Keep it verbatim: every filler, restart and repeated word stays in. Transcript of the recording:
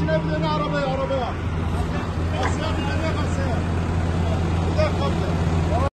dene bir dene arabaya arabaya. Kasaya bir dene kasaya. Bir dakika.